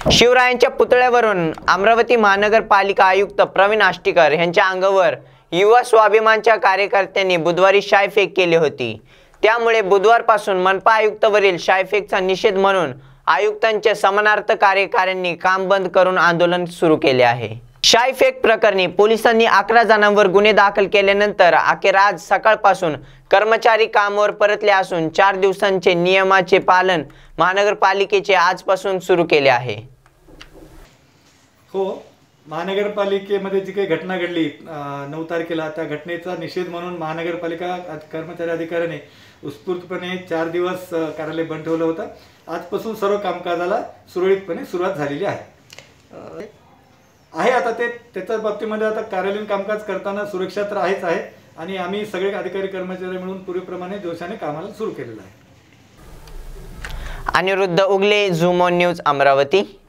शिवरायांच्या पुतळ्यावरून अमरावती महानगरपालिका आयुक्त प्रवीण आष्टीकर यांच्या अंगावर युवा स्वाभिमानच्या कार्यकर्त्यांनी बुधवारी शाईफेक केली होती। त्यामुळे बुधवारपासून मनपा आयुक्तावरील शाईफेकचा निषेध म्हणून आयुक्तांच्या समानार्थ कार्यकाऱ्यांनी काम बंद करून आंदोलन सुरू केले आहे। शाईफेक प्रकरणी पोलिसांनी 11 जणांवर गुन्हे दाखल केल्यानंतर अखेर आज सकाळपासून कर्मचारी कामावर परतले असून 4 दिवसांचे नियमाचे पालन महानगरपालिकेचे आजपासून सुरू केले आहे। हो, महानगरपालिकेमध्ये जी काही घटना घडली 9 तारखेला, त्या घटनेचा निषेध म्हणून महानगरपालिका कर्मचारी अधिकाऱ्याने उत्स्फूर्तपणे 4 दिवस कार्यालय बंद ठेवलं होतं। आजपासून सर्व कामकाजाला सुरळीतपणे सुरुवात झालेली आहे। आता त्याच्या बाबतीमध्ये आता कार्यालयीन कामकाज करताना सुरक्षा तर आहेच आहे आणि आम्ही सगळे अधिकारी कर्मचारी मिळून पूर्वीप्रमाणे जोशाने कामाला सुरू केलेलं आहे। Aniruddha Ugle, zoom on news, Amravati.